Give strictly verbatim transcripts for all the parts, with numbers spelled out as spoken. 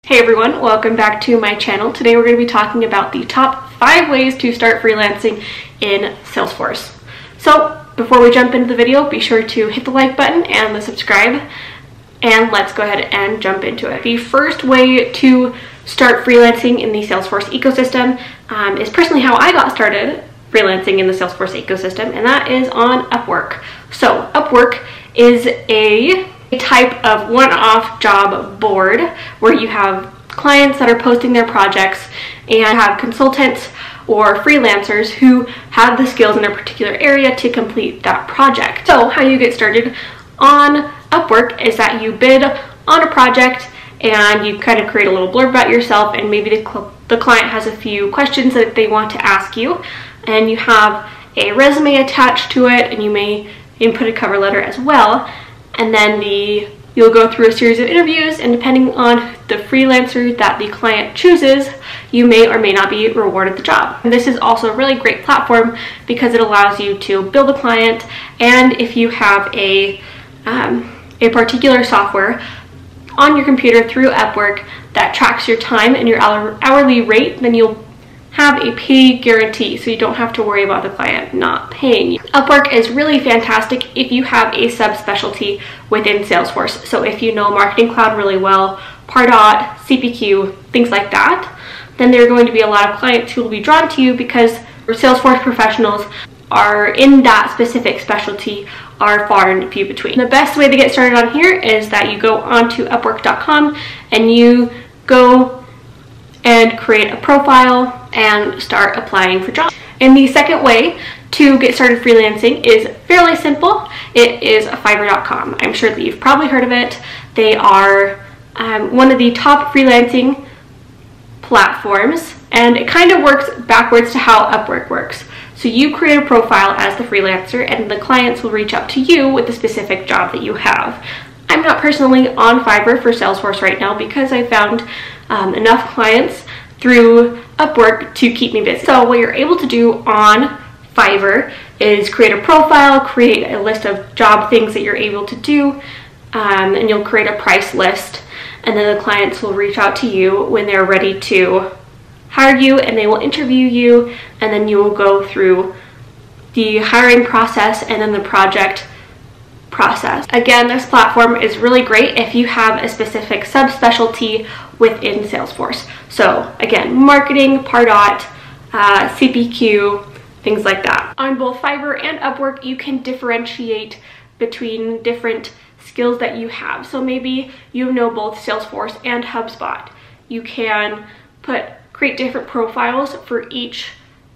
Hey everyone, welcome back to my channel. Today we're going to be talking about the top five ways to start freelancing in Salesforce. So before we jump into the video, be sure to hit the like button and the subscribe, and let's go ahead and jump into it. The first way to start freelancing in the Salesforce ecosystem um, is personally how I got started freelancing in the Salesforce ecosystem, and that is on Upwork. So Upwork is a a type of one-off job board where you have clients that are posting their projects and have consultants or freelancers who have the skills in their particular area to complete that project. So how you get started on Upwork is that you bid on a project and you kind of create a little blurb about yourself, and maybe the, cl the client has a few questions that they want to ask you, and you have a resume attached to it, and you may input a cover letter as well. And then the you'll go through a series of interviews, and depending on the freelancer that the client chooses, you may or may not be rewarded the job. And this is also a really great platform because it allows you to build a client, and if you have a, um, a particular software on your computer through Upwork that tracks your time and your hourly rate, then you'll have a pay guarantee, so you don't have to worry about the client not paying you. Upwork is really fantastic if you have a subspecialty within Salesforce. So if you know Marketing Cloud really well, Pardot, C P Q, things like that, then there are going to be a lot of clients who will be drawn to you because Salesforce professionals are in that specific specialty are far and few between. The best way to get started on here is that you go onto upwork dot com and you go and create a profile and start applying for jobs. And the second way to get started freelancing is fairly simple. It is Fiverr dot com. I'm sure that you've probably heard of it. They are um, one of the top freelancing platforms, and it kind of works backwards to how Upwork works. So you create a profile as the freelancer, and the clients will reach out to you with the specific job that you have. I'm not personally on Fiverr for Salesforce right now because I found um, enough clients through Upwork to keep me busy. So what you're able to do on Fiverr is create a profile, create a list of job things that you're able to do, um, and you'll create a price list, and then the clients will reach out to you when they're ready to hire you, and they will interview you, and then you will go through the hiring process and then the project process. Again, this platform is really great if you have a specific subspecialty within Salesforce. So again, marketing, Pardot, uh, C P Q, things like that. On both Fiverr and Upwork, you can differentiate between different skills that you have. So maybe you know both Salesforce and HubSpot. You can put create different profiles for each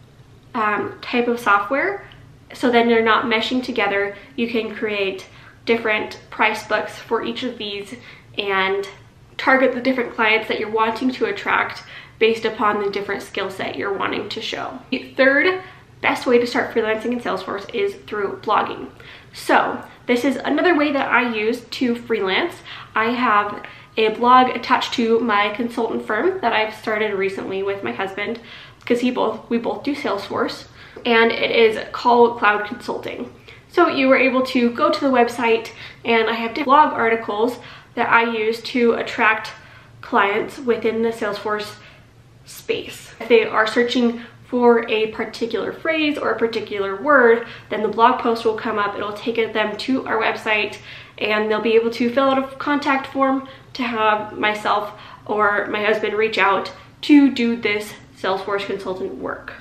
um, type of software, so then they're not meshing together. You can create different price books for each of these and target the different clients that you're wanting to attract based upon the different skill set you're wanting to show. The third best way to start freelancing in Salesforce is through blogging. So this is another way that I use to freelance. I have a blog attached to my consultant firm that I've started recently with my husband because he both we both do Salesforce, and it is called Cloud Consulting. So you were able to go to the website, and I have different blog articles that I use to attract clients within the Salesforce space. If they are searching for a particular phrase or a particular word, then the blog post will come up. It'll take them to our website, and they'll be able to fill out a contact form to have myself or my husband reach out to do this Salesforce consultant work.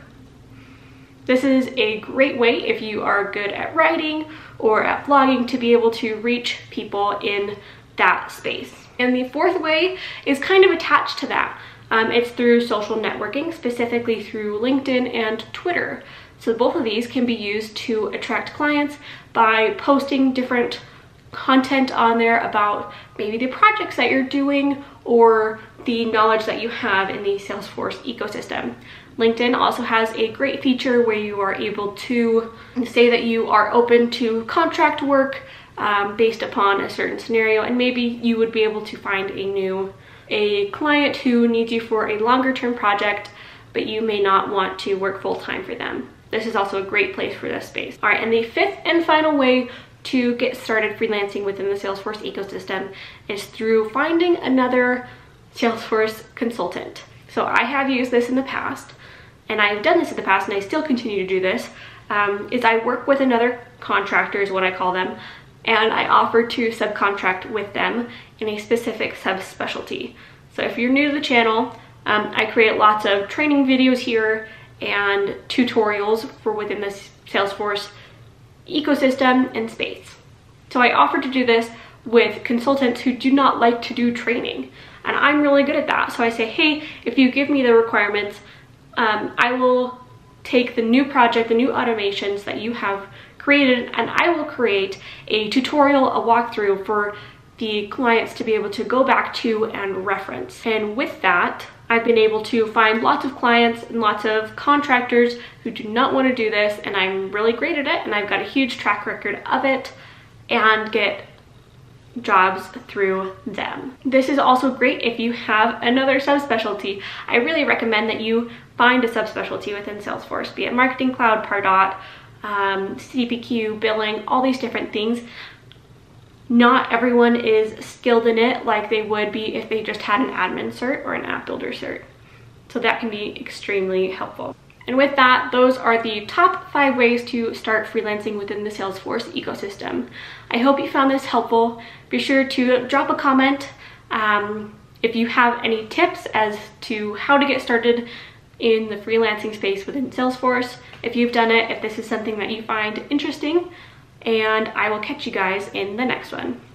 This is a great way if you are good at writing or at blogging to be able to reach people in that space. And the fourth way is kind of attached to that. Um, it's through social networking, specifically through LinkedIn and Twitter. So both of these can be used to attract clients by posting different content on there about maybe the projects that you're doing or the knowledge that you have in the Salesforce ecosystem. LinkedIn also has a great feature where you are able to say that you are open to contract work um, based upon a certain scenario, and maybe you would be able to find a new a client who needs you for a longer term project, but you may not want to work full-time for them. This is also a great place for this space. All right, and the fifth and final way to get started freelancing within the Salesforce ecosystem is through finding another Salesforce consultant. So I have used this in the past, and I've done this in the past, and I still continue to do this, um, is I work with another contractor is what I call them, and I offer to subcontract with them in a specific subspecialty. So if you're new to the channel, um, I create lots of training videos here and tutorials for within this Salesforce ecosystem and space. So I offer to do this with consultants who do not like to do training, and I'm really good at that. So I say, hey, if you give me the requirements, um, I will take the new project, the new automations that you have created, and I will create a tutorial, a walkthrough for the clients to be able to go back to and reference. And with that, I've been able to find lots of clients and lots of contractors who do not want to do this, and I'm really great at it, and I've got a huge track record of it, and get jobs through them. This is also great if you have another subspecialty. I really recommend that you find a subspecialty within Salesforce, be it Marketing Cloud, Pardot, um, C P Q, billing, all these different things. Not everyone is skilled in it like they would be if they just had an admin cert or an app builder cert. So that can be extremely helpful. And with that, those are the top five ways to start freelancing within the Salesforce ecosystem. I hope you found this helpful. Be sure to drop a comment um, if you have any tips as to how to get started in the freelancing space within Salesforce, if you've done it, if this is something that you find interesting, and I will catch you guys in the next one.